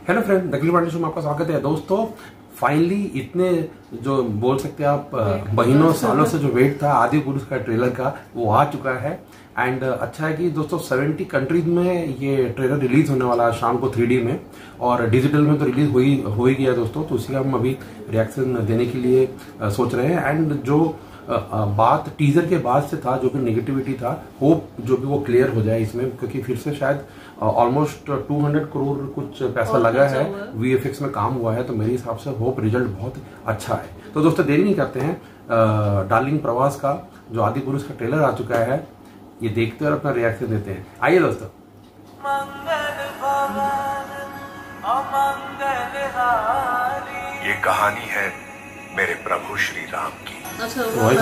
Hello friend, नकली Pandey show में आपका स्वागत है। दोस्तों फाइनली इतने जो बोल सकते हैं आप महीनों सालों से जो वेट था आदि पुरुष का ट्रेलर का, वो आ चुका है। एंड अच्छा है कि दोस्तों 70 कंट्रीज में ये ट्रेलर रिलीज होने वाला है शाम को 3D में, और डिजिटल में तो रिलीज हो ही गया दोस्तों। तो उसी का हम अभी रिएक्शन देने के लिए सोच रहे हैं। एंड जो बात टीजर के बाद से था, जो भी नेगेटिविटी था, होप जो भी वो क्लियर हो जाए इसमें, क्योंकि फिर से शायद ऑलमोस्ट 200 करोड़ कुछ पैसा लगा है, VFX में काम हुआ है। तो मेरे हिसाब से होप रिजल्ट बहुत अच्छा है। तो दोस्तों देरी नहीं करते हैं, डार्लिंग प्रवास का जो आदि पुरुष का ट्रेलर आ चुका है, ये देखते हैं और अपना रिएक्शन देते हैं। आइए दोस्तों। ये कहानी है मेरे प्रभु श्री राम की। अच्छा,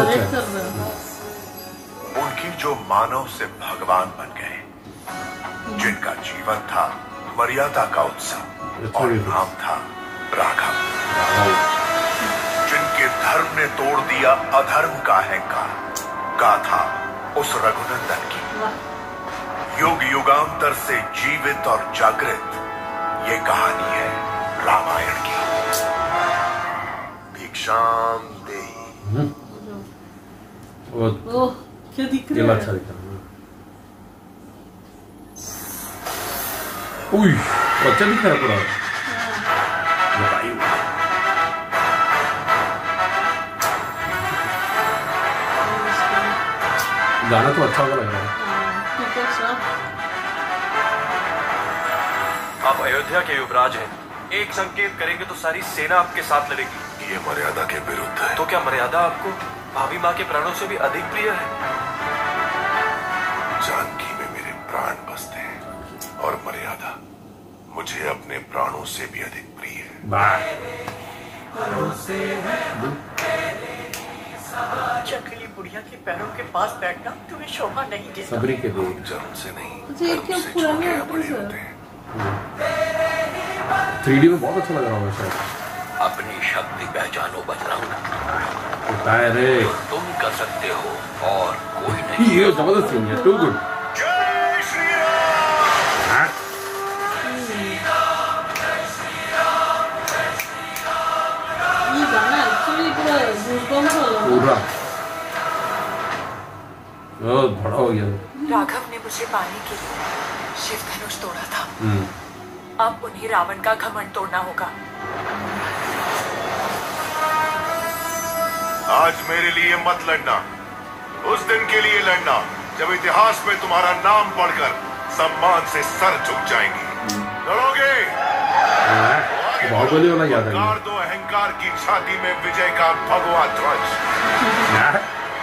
उनकी जो मानव से भगवान बन गए, जिनका जीवन था मर्यादा का उत्सव और नाम था राघव, जिनके धर्म ने तोड़ दिया अधर्म का अहंकार, गाथा उस रघुनंदन की। युग युगांतर से जीवित और जागृत ये कहानी है रामायण की। भिक्षाम देहि। ओह, क्या दिख रहा है? अच्छा दिख रहा है। उई, अच्छा दिख रहा है पूरा। गाना तो अच्छा लग रहा है। आप अयोध्या के युवराज हैं। एक संकेत करेंगे तो सारी सेना आपके साथ लड़ेगी। ये मर्यादा के विरुद्ध है। तो क्या मर्यादा आपको भाभी माँ के प्राणों से भी अधिक प्रिय है? जानकी में मेरे प्राण बसते हैं और मर्यादा मुझे अपने प्राणों से भी अधिक प्रिय है। चकली बुढ़िया के पैरों के पास बैठना तुम्हें शोभा नहीं देता। सबरी के दो जन्म से नहीं, अच्छा, ये क्या धर्म से पुराने छूटे एक्ट्रेस बड़े है? होते हैं। 3D में बहुत अच्छा लग रहा होगा शायद। अपनी शक्ति पहचानो बजरंग, होता है रे, तुम कर सकते हो और कोई नहीं। ये जबरदस्त सीन है, टू गुड। जय श्री राम। ये गाना एक्चुअली पूरा गूज़बम्स वाला है। पूरा बड़ा हो गया। राघव ने मुझे पाने के लिए शिव धनुष तोड़ा था। अब उन्हें रावण का घमंड तोड़ना होगा। आज मेरे लिए मत लड़ना, उस दिन के लिए लड़ना जब इतिहास में तुम्हारा नाम पढ़कर सम्मान से सर झुक जाएंगे। लड़ोगे? बाहुबली वाला याद है। गाड़ दो अहंकार की छाती में विजय का भगवा ध्वज।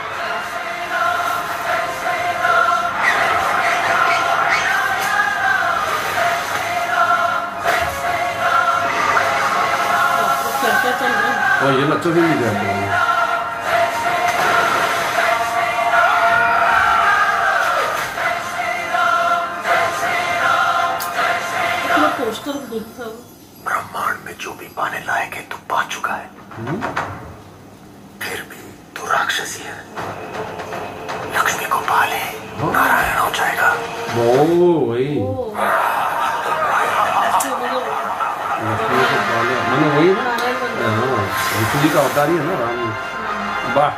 क्या चल रहा है? और ये बच्चों भी नहीं जाते हैं। पूरा पोस्टर दिख था। ब्रह्मांड में जो भी पाने लायक है तू पा चुका है। फिर भी तू राक्षसी है। लक्ष्मी को पाले नारायण हो जाएगा। वही मैंने वही विष्णु जी का अवतार ही है ना राम। वाह,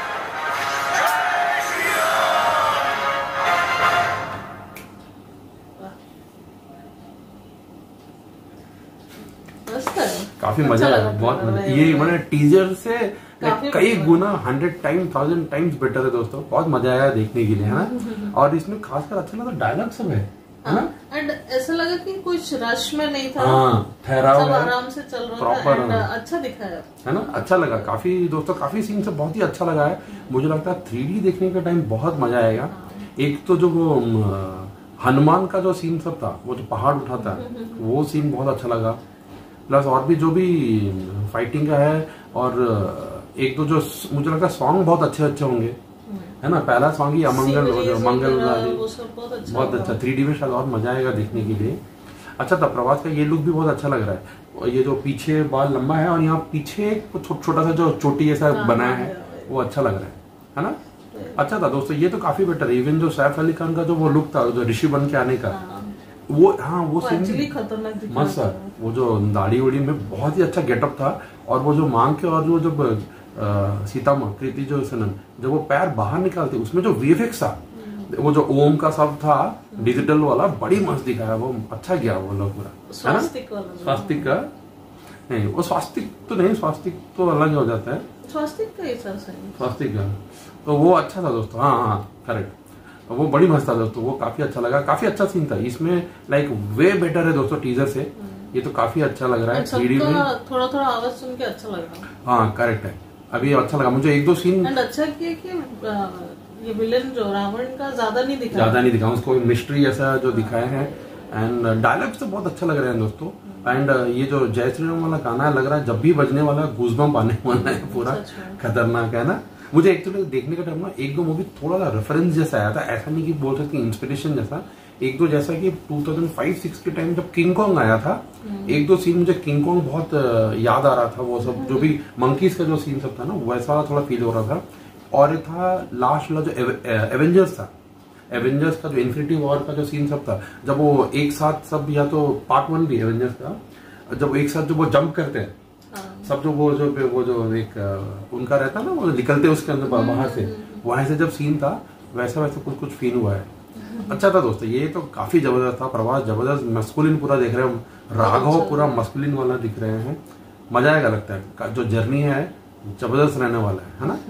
काफी मजा आया, बहुत मजा। ये मैंने टीजर से कई गुना 100 टाइम 1000 टाइम्स बेटर है दोस्तों। बहुत मजा आया देखने के लिए, है ना। और इसमें खासकर अच्छा लगा डायलॉग सब है ना। एंड ऐसा लगा कि कुछ रश में नहीं था। ठहराव सब है, आराम से चल रहा प्रॉपर था। अच्छा दिखाया है ना, अच्छा लगा काफी दोस्तों। काफी सीन सब बहुत ही अच्छा लगा है। मुझे लगता है 3D देखने का टाइम बहुत मजा आएगा। एक तो जो वो हनुमान का जो सीन सब था, वो जो पहाड़ उठाता है, वो सीन बहुत अच्छा लगा। प्लस और भी जो भी फाइटिंग का है, और एक तो जो मुझे लगता है सॉन्ग बहुत अच्छे अच्छे होंगे, है ना। पहला सॉन्ग ही अमंगल मंगल बहुत अच्छा। 3D में शायद और मजा आएगा देखने के लिए। अच्छा था। प्रवास का ये लुक भी बहुत अच्छा लग रहा है। और ये जो पीछे बाल लंबा है और यहाँ पीछे छोटा सा जो चोटी जैसा बनाया है, वो अच्छा लग रहा है ना। अच्छा था दोस्तों, ये तो काफी बेटर है। इवन जो सैफ अली खान का जो वो लुक था, जो ऋषि बन के आने का, वो हाँ वो सीन एक्चुअली खतरनाक दिख मस्त था। वो जो दाढ़ी उड़ी में बहुत ही अच्छा गेटअप था। और वो जो मांग के और वो जब सीता माँ कृति जो सनम जब वो पैर बाहर निकालते उसमें जो वीएफएक्स था, वो जो ओम का सब था डिजिटल वाला, बड़ी मस्त दिखाया। वो अच्छा गया वो लोग पूरा, है ना? स्वास्तिक का नहीं, वो स्वास्तिक तो नहीं, स्वास्तिक तो अलग हो जाता है, स्वास्तिक का ऐसा सही, स्वास्तिक का। तो वो अच्छा था दोस्तों, हाँ हाँ करेक्ट, वो बड़ी मस्त था दोस्तों, वो काफी अच्छा लगा, काफी अच्छा सीन था इसमें, लाइक वे बेटर है दोस्तों टीजर से। ये तो काफी अच्छा लग रहा है 3D में, थोड़ा थोड़ा आवाज सुन के अच्छा लगा। हाँ करेक्ट है, अभी अच्छा लगा मुझे। एक दो सीन एंड अच्छा किया कि ये विलेन जो रावण का ज्यादा नहीं दिखा, उसको मिस्ट्री ऐसा जो दिखाए हैं। एंड डायलॉग्स तो बहुत अच्छा लग रहे हैं दोस्तों। एंड ये जो जय श्री राम वाला गाना लग रहा है जब भी बजने वाला है गूज़बम्प आने वाला है, पूरा खतरनाक है ना। मुझे एक्चुअली देखने का टाइम ना एक दो मूवी थोड़ा सा रेफरेंस जैसा आया था, ऐसा नहीं कि बोल सकते इंस्पिरेशन जैसा, एक दो जैसा कि 2005-6 के टाइम जब किंग कॉन्ग आया था, एक दो सीन मुझे किंग कॉन्ग बहुत याद आ रहा था। वो सब जो भी मंकीज का जो सीन सब था ना वैसा थोड़ा फील हो रहा था। और था लास्ट वाला जो एवेंजर्स था, एवेंजर्स का जो इन्फिनिटी वॉर का जो सीन सब था, जब वो एक साथ सब, या तो पार्ट 1 भी एवेंजर्स का, जब एक साथ जो वो जंप करते हैं सब, जो वो जो एक उनका रहता है ना, वो निकलते उसके अंदर बाहर से, वहां से जब सीन था वैसा कुछ फील हुआ है। अच्छा था दोस्तों, ये तो काफी जबरदस्त था। प्रभास जबरदस्त मस्कुलिन पूरा देख रहे हैं, राघव पूरा मस्कुलिन वाला दिख रहे हैं, मजा आएगा लगता है। जो जर्नी है जबरदस्त रहने वाला है ना।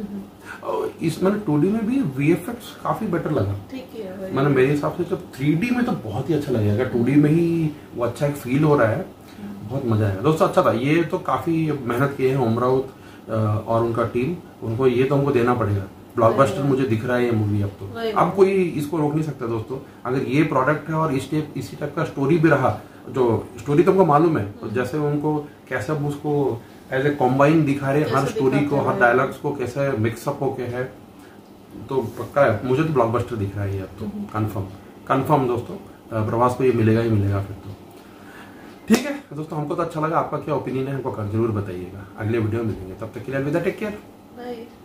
इसमें 2D में भी वीएफएक्स काफी बेटर लगा, ठीक है मैंने मेरे हिसाब से। जब 3D में तो बहुत ही अच्छा लगेगा, 2D में ही वो अच्छा एक फील हो रहा है, बहुत मजा आएगा दोस्तों। अच्छा था, ये तो काफी मेहनत किए हैं ओम राउत और उनका टीम, उनको ये तो हमको देना पड़ेगा। ब्लॉकबस्टर मुझे दिख रहा है ये मूवी अब तो, अब कोई इसको रोक नहीं सकता दोस्तों। अगर ये प्रोडक्ट है और इसी टाइप का स्टोरी भी रहा, जो स्टोरी तुमको मालूम है, तो जैसे उनको कैसे अब उसको एज ए कॉम्बाइन दिखा रहे हर स्टोरी को, हर डायलॉग्स को कैसे मिक्सअप होके है, तो पक्का है मुझे तो ब्लॉकबस्टर दिख रहा है ये अब तो, कंफर्म दोस्तों। प्रभास को ये मिलेगा ही मिलेगा फिर तो। ठीक है दोस्तों, हमको तो अच्छा लगा, आपका क्या ओपिनियन है हमको जरूर बताइएगा। अगले वीडियो में मिलेंगे, तब तक के लिए अलविदा, टेक केयर, बाय।